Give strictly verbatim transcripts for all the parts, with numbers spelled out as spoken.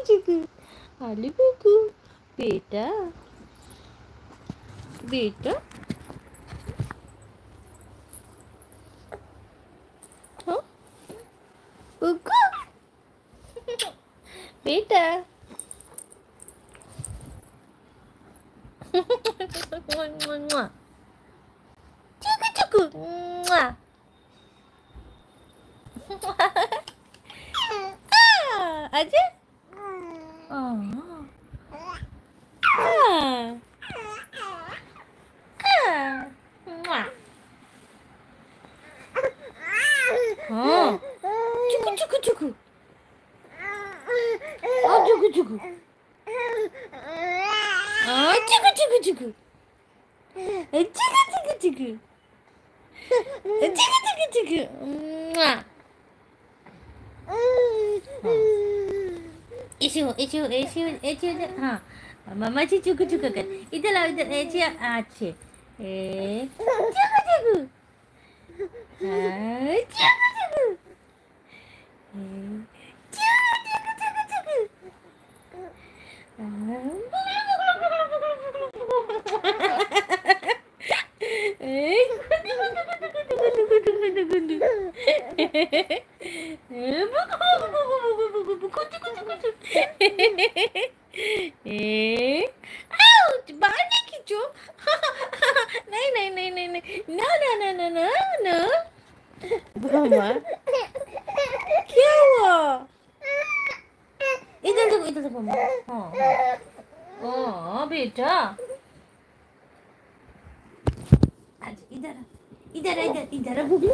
चिकू आलू कुकू बेटा बेटा हाँ कुकू बेटा चिकू चिकू आजा हाँ चुकू चुकू चुकू हाँ चुकू चुकू हाँ चुकू चुकू चुकू चिकू चिकू चिकू चिकू चिकू चिकू इशू इशू इशू इशू हाँ मम्मा जी चुकू चुकू कर इधर आओ इधर ऐसे अच्छे ए चुकू चुकू हाँ चुकू चुकू चुकू चुकू चुकू बाहर नहीं खींचो नहीं नहीं नहीं नहीं नहीं no no no no no no मम्मा क्या हुआ इधर देखो इधर देखो मम्मा हाँ हाँ बेटा इधर इधर इधर इधर गुगलू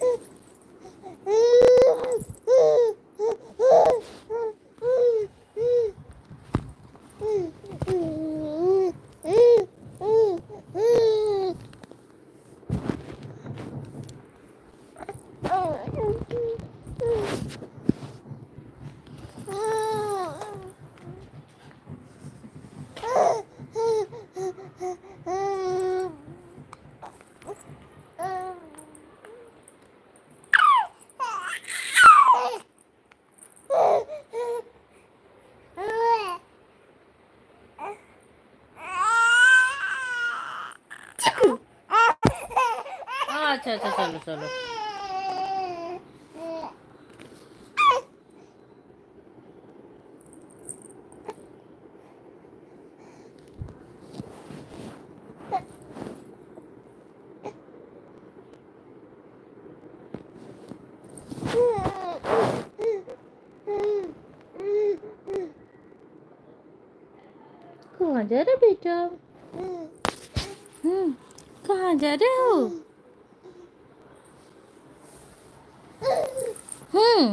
अच्छा अच्छा चलो चलो कहाँ जा रहे बेटा हम्म कहाँ जा रहे हो हम्म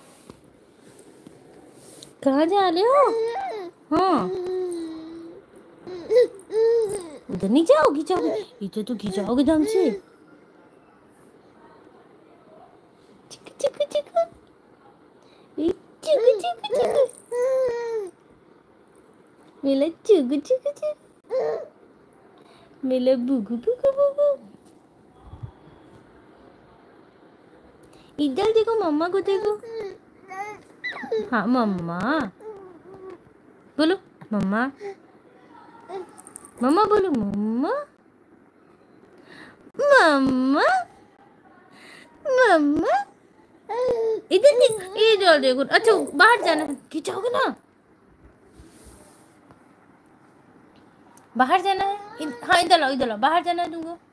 कहाँ जा रहे हो हाँ उधर नहीं जाओगी जाओगे इधर तो खिंचाओगे दम से चिकू चिकू चिकू चिकू चिकू चिकू मेरा चिकू चिकू चिकू मेरा बुगु बुगु बुगु इधर देखो मम्मा को देखो हाँ मम्मा बोलो मम्मा मम्मा बोलो मम्मा मम्मा मम्मा इधर इधर देखो अच्छा बाहर जाना खिंचाओगे ना बाहर जाना है हाँ इधर लो इधर लो बाहर जाना है तुमको